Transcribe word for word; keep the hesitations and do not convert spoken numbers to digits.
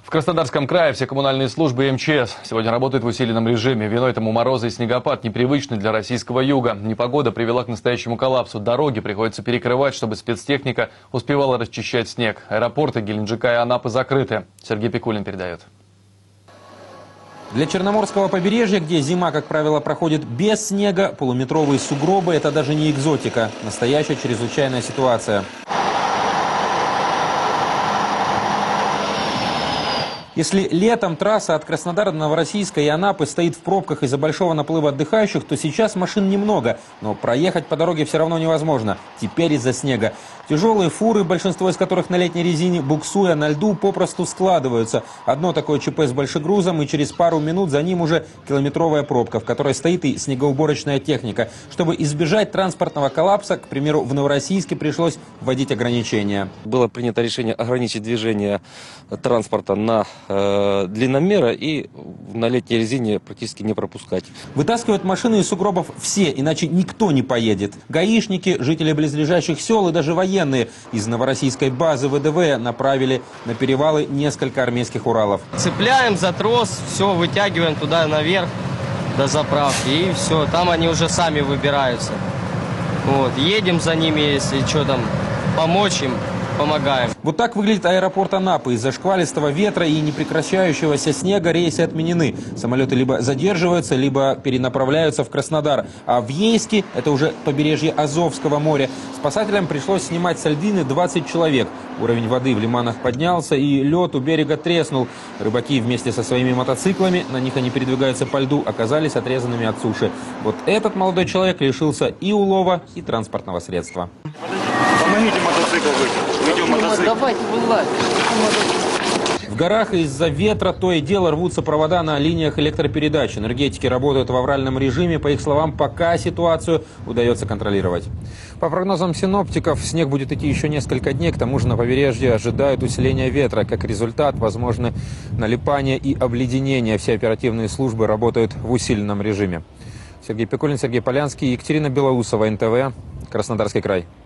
В Краснодарском крае все коммунальные службы и эм че эс сегодня работают в усиленном режиме. Виной этому морозы и снегопад, непривычный для российского юга. Непогода привела к настоящему коллапсу. Дороги приходится перекрывать, чтобы спецтехника успевала расчищать снег. Аэропорты Геленджика и Анапы закрыты. Сергей Пикулин передает. Для Черноморского побережья, где зима, как правило, проходит без снега, полуметровые сугробы – это даже не экзотика. Настоящая чрезвычайная ситуация. Если летом трасса от Краснодара до Новороссийска и Анапы стоит в пробках из-за большого наплыва отдыхающих, то сейчас машин немного, но проехать по дороге все равно невозможно. Теперь из-за снега. Тяжелые фуры, большинство из которых на летней резине, буксуя на льду, попросту складываются. Одно такое ЧП с большегрузом, и через пару минут за ним уже километровая пробка, в которой стоит и снегоуборочная техника. Чтобы избежать транспортного коллапса, к примеру, в Новороссийске пришлось вводить ограничения. Было принято решение ограничить движение транспорта на э, длинномера и на летней резине практически не пропускать. Вытаскивают машины из сугробов все, иначе никто не поедет. Гаишники, жители близлежащих сел и даже военные из новороссийской базы вэ дэ вэ направили на перевалы несколько армейских Уралов. Цепляем за трос, все вытягиваем туда наверх до заправки, и все, там они уже сами выбираются. Вот, едем за ними, если что там, помочь им, помогаем. Вот так выглядит аэропорт Анапы. Из-за шквалистого ветра и непрекращающегося снега рейсы отменены. Самолеты либо задерживаются, либо перенаправляются в Краснодар. А в Ейске, это уже побережье Азовского моря, спасателям пришлось снимать со льдины двадцать человек. Уровень воды в лиманах поднялся, и лед у берега треснул. Рыбаки вместе со своими мотоциклами, на них они передвигаются по льду, оказались отрезанными от суши. Вот этот молодой человек лишился и улова, и транспортного средства. Помогите мотоцикл выйти. Уйдем мотоцикл. Давайте вылазь. В горах из-за ветра то и дело рвутся провода на линиях электропередач. Энергетики работают в авральном режиме. По их словам, пока ситуацию удается контролировать. По прогнозам синоптиков, снег будет идти еще несколько дней. К тому же на побережье ожидают усиления ветра. Как результат, возможны налипания и обледенения. Все оперативные службы работают в усиленном режиме. Сергей Пикулин, Сергей Полянский, Екатерина Белоусова, эн тэ вэ, Краснодарский край.